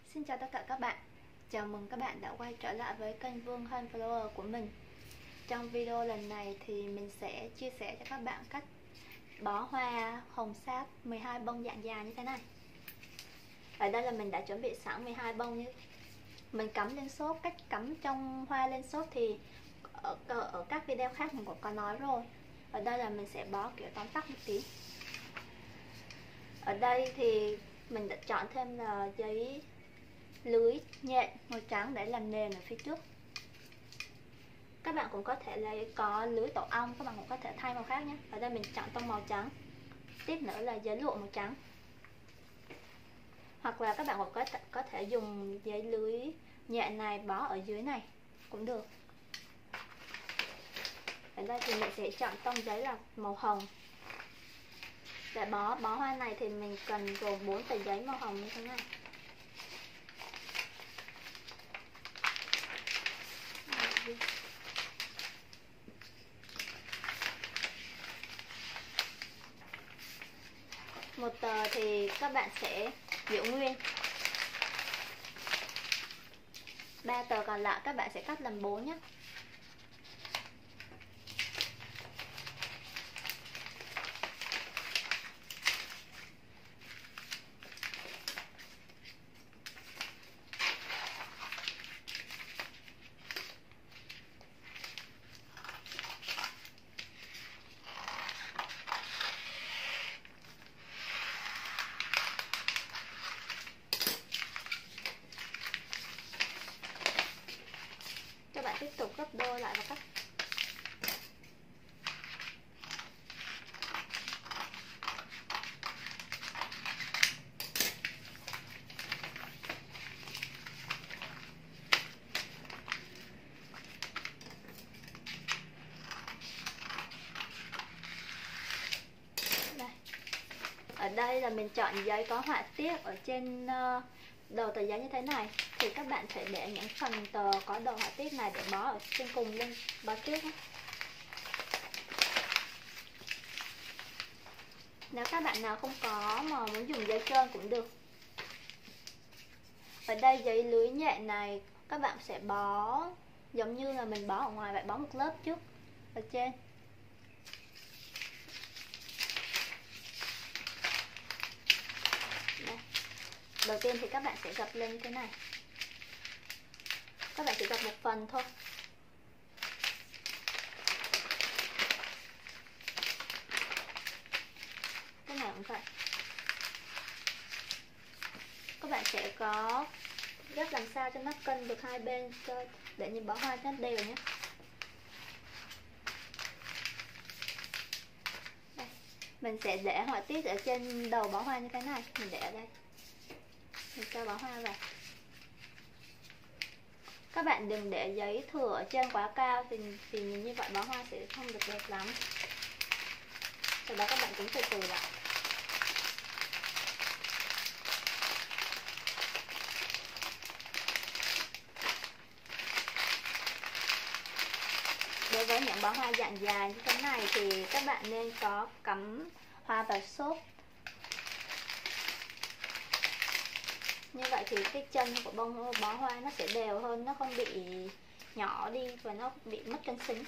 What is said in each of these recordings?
Xin chào tất cả các bạn. Chào mừng các bạn đã quay trở lại với kênh Vương Hân Flower của mình. Trong video lần này thì mình sẽ chia sẻ cho các bạn cách bó hoa hồng sáp 12 bông dạng dài như thế này. Ở đây là mình đã chuẩn bị sẵn 12 bông như mình cắm lên xốp. Cách cắm trong hoa lên xốp thì ở các video khác mình cũng có nói rồi. Ở đây là mình sẽ bó kiểu tóm tắt một tí. Ở đây thì mình đã chọn thêm là giấy lưới nhện màu trắng để làm nền ở phía trước. Các bạn cũng có thể lấy có lưới tổ ong, các bạn cũng có thể thay màu khác nhé. Ở đây mình chọn tông màu trắng. Tiếp nữa là giấy lụa màu trắng. Hoặc là các bạn cũng có thể dùng giấy lưới nhện này bó ở dưới này cũng được. Ở đây thì mình sẽ chọn tông giấy là màu hồng. Để bó hoa này thì mình cần gồm 4 tờ giấy màu hồng như thế này. Một tờ thì các bạn sẽ giữ nguyên, 3 tờ còn lại các bạn sẽ cắt làm 4 nhé. Các bạn tiếp tục gấp đôi lại và cắt. Ở đây là mình chọn giấy có họa tiết ở trên đầu tờ giấy như thế này. Thì các bạn phải để những phần tờ có đầu họa tiết này để bó ở trên cùng lên bó trước nhé. Nếu các bạn nào không có mà muốn dùng giấy trơn cũng được. Ở đây giấy lưới nhện này các bạn sẽ bó giống như là mình bó ở ngoài vậy, bó một lớp trước ở trên. Đây. Đầu tiên thì các bạn sẽ gập lên như thế này. Các bạn chỉ gập một phần thôi. Cái này cũng vậy. Các bạn sẽ có gấp làm sao cho nó cân được hai bên để nhìn bó hoa cho nó đều nhé. Đây. Mình sẽ để họa tiết ở trên đầu bó hoa như thế này. Mình để ở đây. Mình cho bó hoa vào. Các bạn đừng để giấy thừa ở trên quá cao thì nhìn như vậy bó hoa sẽ không được đẹp lắm. Sau đó các bạn cũng từ từ lại. Đối với những bó hoa dạng dài như thế này thì các bạn nên có cắm hoa vào xốp. Như vậy thì cái chân của bó hoa nó sẽ đều hơn, nó không bị nhỏ đi và nó bị mất cân xứng.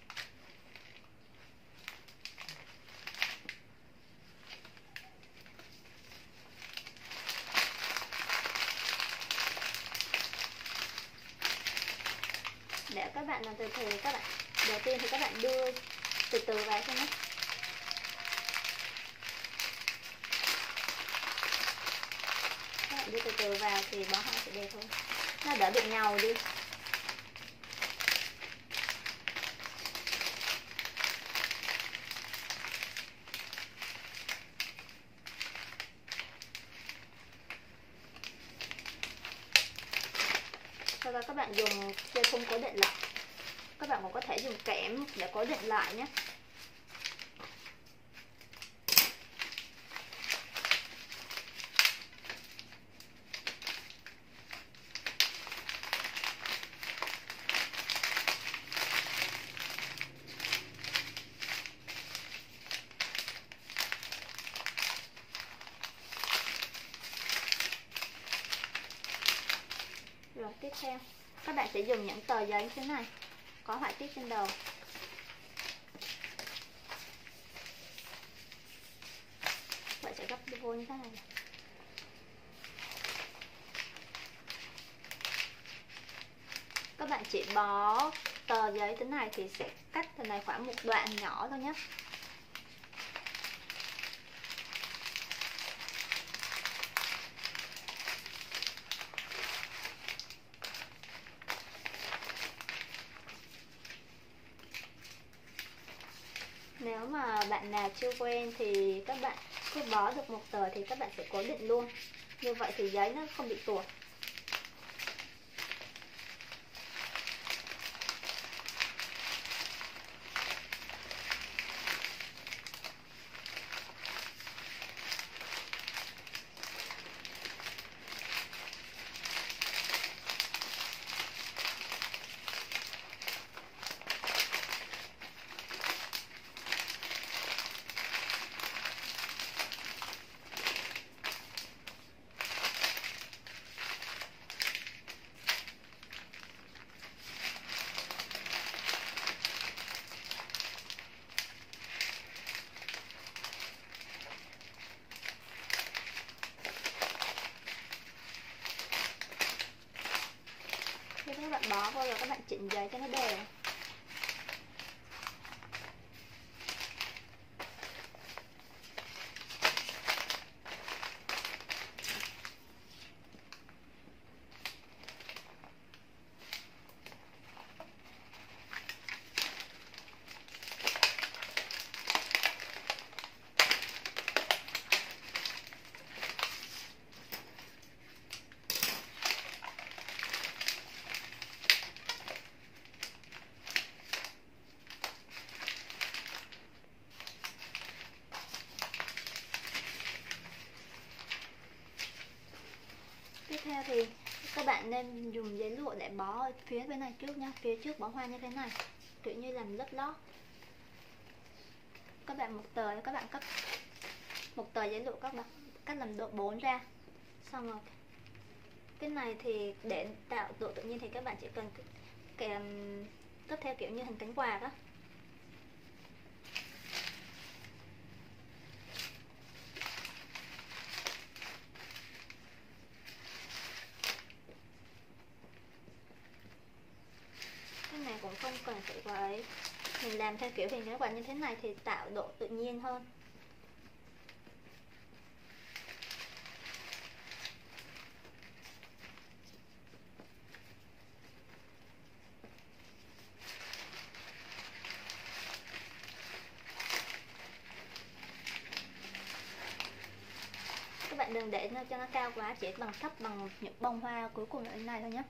Để các bạn làm từ từ, các bạn đầu tiên thì các bạn đưa từ từ vào thôi nhé. Các bạn đưa từ từ vào thì bó hoa sẽ đẹp hơn, nó đỡ bị nhàu đi. Sau đó các bạn dùng dây thun cố định lại. Các bạn cũng có thể dùng kẽm để cố định lại nhé. tiếp theo, các bạn sẽ dùng những tờ giấy như thế này có họa tiết trên đầu. Bạn sẽ gấp vô như thế này. Các bạn chỉ bó tờ giấy thế này thì sẽ cắt từ này khoảng một đoạn nhỏ thôi nhé. Nếu mà bạn nào chưa quen thì các bạn cứ bó được một tờ thì các bạn sẽ cố định luôn. Như vậy thì giấy nó không bị tuột. Khi các bạn bó vô rồi các bạn chỉnh giấy cho nó đều. Tiếp theo thì các bạn nên dùng giấy lụa để bó ở phía bên này trước nha. Phía trước bó hoa như thế này, kiểu như làm lớp lót. Các bạn một tờ, các bạn cắt một tờ giấy lụa, các bạn cắt làm độ 4 ra. Xong rồi cái này thì để tạo độ tự nhiên thì các bạn chỉ cần kèm tiếp theo kiểu như hình cánh quạt đó. Cái này cũng không cần phải quá ấy. Mình làm theo kiểu hình cánh quạt như thế này thì tạo độ tự nhiên hơn. Các bạn đừng để nó cho nó cao quá, chỉ bằng thấp bằng những bông hoa cuối cùng ở bên này thôi nhé.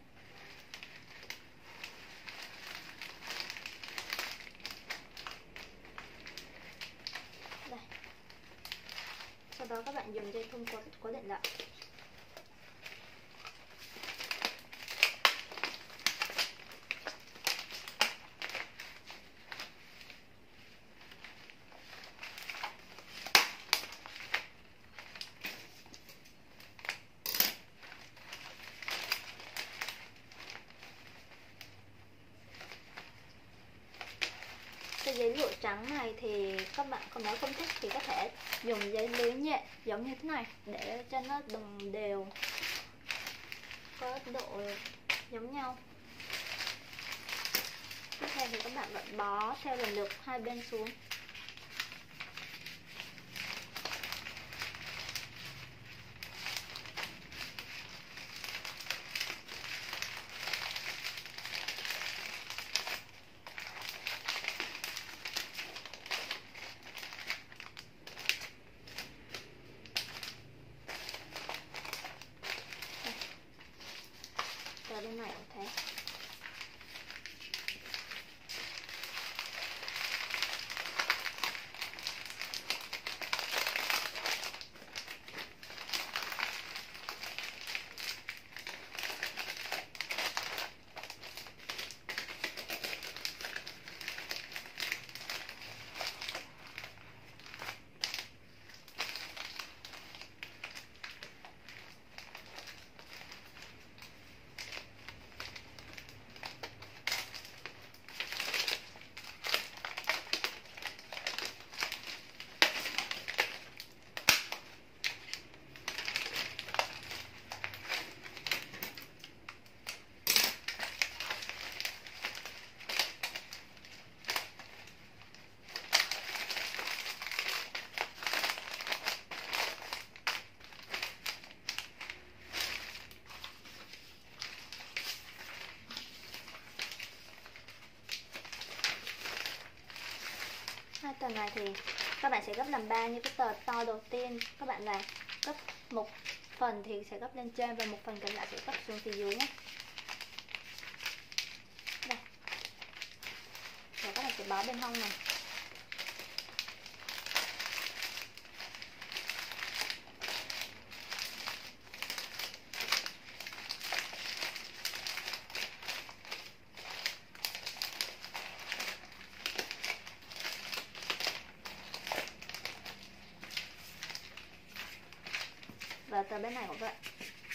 Đây. Sau đó các bạn dùng dây thun cố định lại. Cái giấy lụa trắng này thì các bạn nếu không thích thì có thể dùng giấy lưới nhện giống như thế này để cho nó đồng đều, có độ giống nhau. Tiếp theo thì các bạn vẫn bó theo lần lượt hai bên xuống. Bên này cũng thế. tờ này thì các bạn sẽ gấp làm 3 như cái tờ to đầu tiên. Các bạn là gấp một phần thì sẽ gấp lên trên và một phần còn lại sẽ gấp xuống phía dưới nhé. Đây. Và các bạn sẽ bó bên hông này. Và tờ bên này cũng vậy.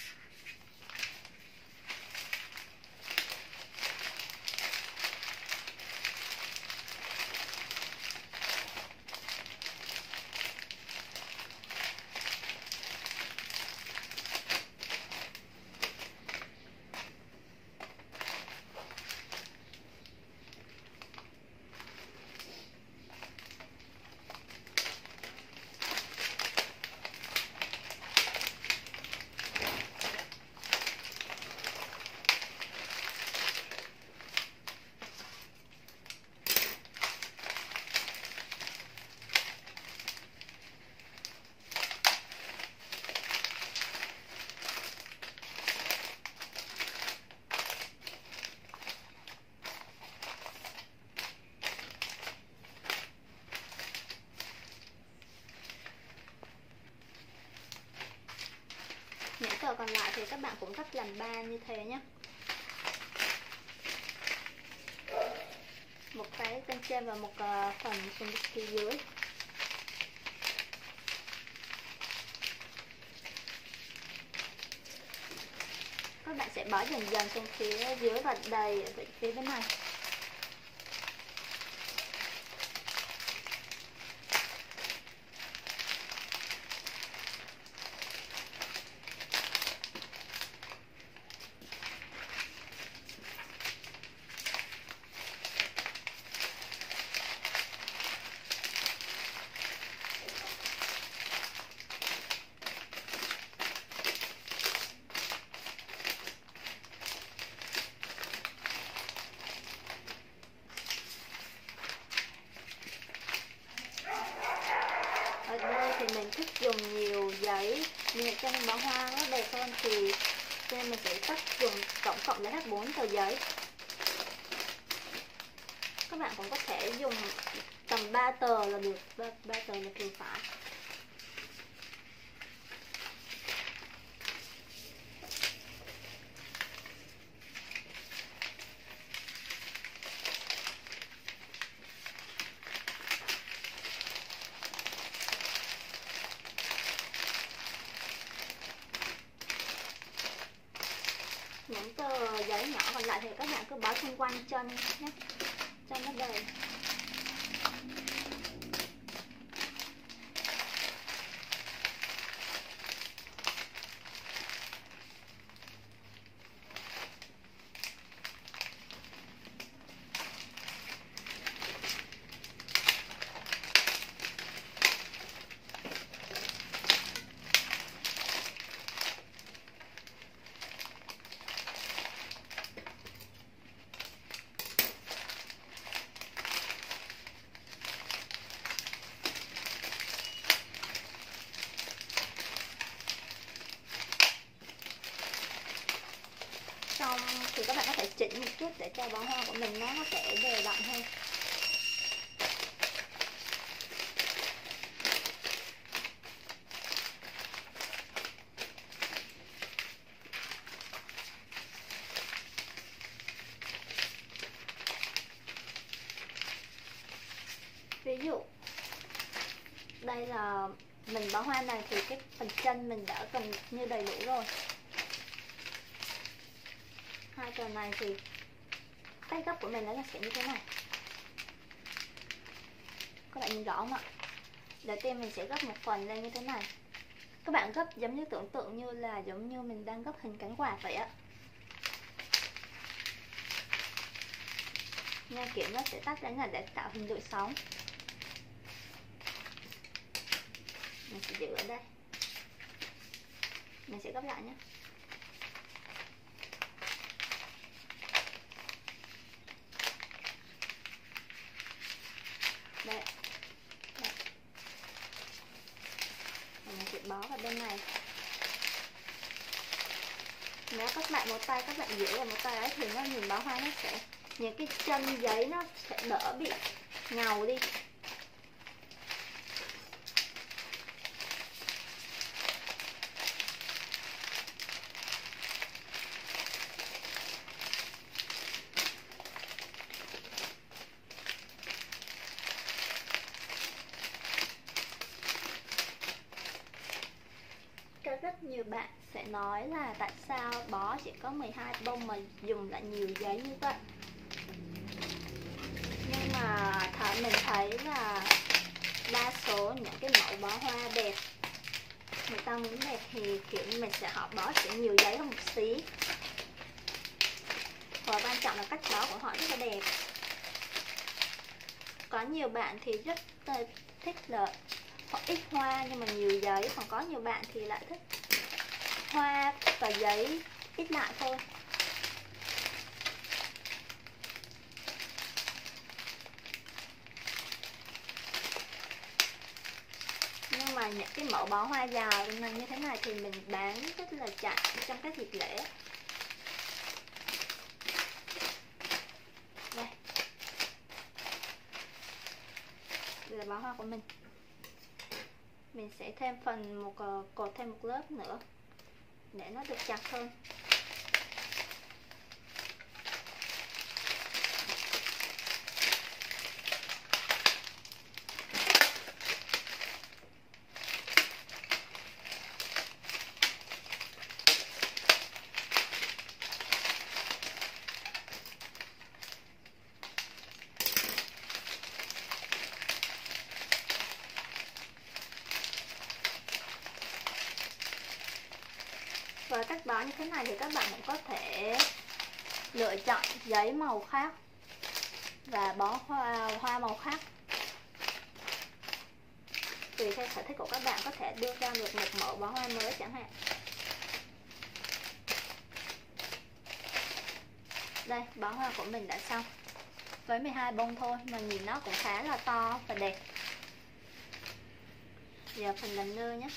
Những tờ còn lại thì các bạn cũng gấp làm 3 như thế nhé. Một cái bên trên và một phần xuống phía dưới. Các bạn sẽ bó dần dần xuống phía dưới và đầy ở phía bên này. Ở đây thì mình thích dùng nhiều giấy, nhưng cho nên bó hoa nó đẹp hơn thì nên mình sẽ thích dùng tổng cộng là hết 4 tờ giấy. Các bạn cũng có thể dùng tầm 3 tờ là được, 3 tờ là vừa phải. Những tờ giấy nhỏ còn lại thì các bạn cứ bó xung quanh chân nhé, cho nó đầy. Xong thì các bạn có thể chỉnh một chút để cho bó hoa của mình nó sẽ đều đặn hơn. Ví dụ đây là mình bó hoa này thì cái phần chân mình đã gần như đầy đủ rồi. Hai tờ này thì cách gấp của mình nó là sẽ như thế này. Các bạn nhìn rõ không ạ? Đầu tiên mình sẽ gấp một phần lên như thế này. Các bạn gấp giống như tưởng tượng như là giống như mình đang gấp hình cánh quạt vậy á. Nha, kiểu nó sẽ tắt đánh là để tạo hình lưỡi sóng. Mình sẽ giữ ở đây. Mình sẽ gấp lại nhé. Đây. Nếu các bạn một tay các bạn giữ vào một tay ấy thì nó nhìn bó hoa nó sẽ, những cái chân giấy nó sẽ đỡ bị ngầu đi. Rất nhiều bạn sẽ nói là tại sao bó chỉ có 12 bông mà dùng lại nhiều giấy như vậy. Nhưng mà mình thấy là đa số những cái mẫu bó hoa đẹp, người ta muốn đẹp thì kiểu như mình sẽ họ bó sẽ nhiều giấy hơn một xí. Và quan trọng là cách bó của họ rất là đẹp. Có nhiều bạn thì rất thích là họ ít hoa nhưng mà nhiều giấy, còn có nhiều bạn thì lại thích hoa và giấy ít lại thôi. Nhưng mà những cái mẫu bó hoa dài như thế này thì mình bán rất là chạy trong các dịp lễ. Đây là bó hoa của mình. Mình sẽ thêm cột thêm một lớp nữa để nó được chặt hơn. Và cách bó như thế này thì các bạn cũng có thể lựa chọn giấy màu khác và bó hoa màu khác. Tùy theo sở thích của các bạn có thể đưa ra được một mẫu bó hoa mới chẳng hạn. Đây, bó hoa của mình đã xong. Với 12 bông thôi mà nhìn nó cũng khá là to và đẹp. Giờ phần làm nơ nhé.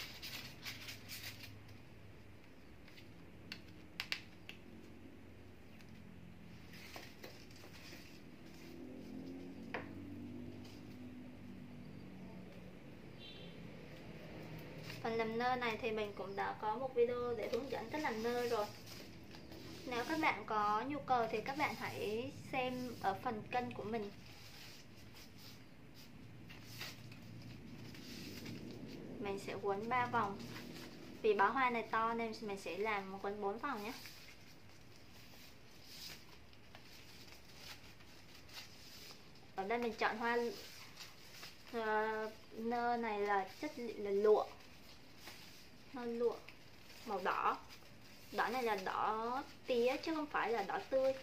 Phần làm nơ này thì mình cũng đã có một video để hướng dẫn cách làm nơ rồi. Nếu các bạn có nhu cầu thì các bạn hãy xem ở phần kênh của mình. Mình sẽ quấn 3 vòng. Vì bó hoa này to nên mình sẽ làm quấn 4 vòng nhé. Ở đây mình chọn hoa nơ này là chất liệu là lụa. Nơ lụa màu đỏ. Đỏ này là đỏ tía chứ không phải là đỏ tươi.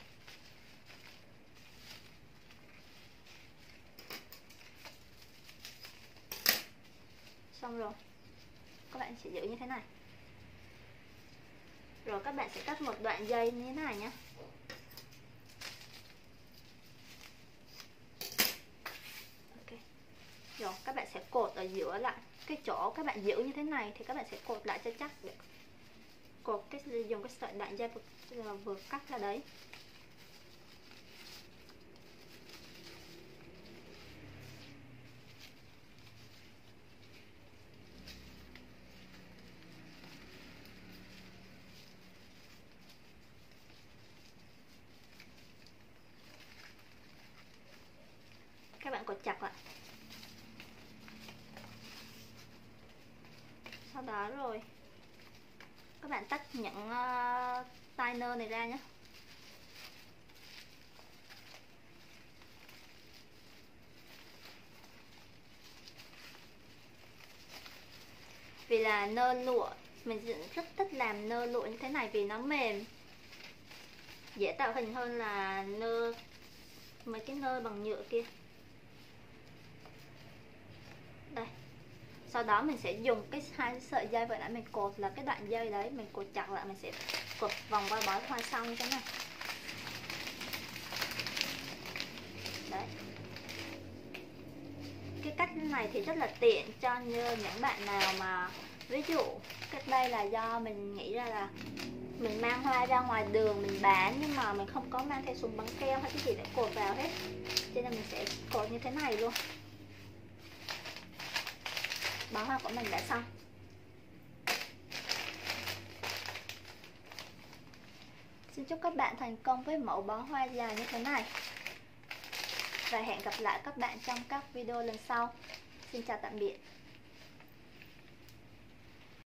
Xong rồi. Các bạn sẽ giữ như thế này. Rồi các bạn sẽ cắt một đoạn dây như thế này nhé. Ok. Rồi các bạn sẽ cột ở giữa lại. Cái chỗ các bạn giữ như thế này thì các bạn sẽ cột lại cho chắc. Để cột dùng cái sợi đoạn dây vừa cắt ra đấy. Các bạn cột chặt lại. Sau đó rồi các bạn tách những tai nơ này ra nhé. Vì là nơ lụa, mình rất thích làm nơ lụa như thế này vì nó mềm, dễ tạo hình hơn là mấy cái nơ bằng nhựa kia. Đây. Sau đó mình sẽ dùng cái hai sợi dây vừa nãy mình cột là cái đoạn dây đấy, mình cột chặt lại, mình sẽ cột vòng qua bó hoa sau như thế này. Đấy. Cái cách này thì rất là tiện cho những bạn nào mà ví dụ cách đây là do mình nghĩ ra là mình mang hoa ra ngoài đường mình bán, nhưng mà mình không có mang theo súng bắn keo hay cái gì để cột vào hết, cho nên mình sẽ cột như thế này luôn. Bó hoa của mình đã xong. Xin chúc các bạn thành công với mẫu bó hoa dài như thế này. Và hẹn gặp lại các bạn trong các video lần sau. Xin chào tạm biệt.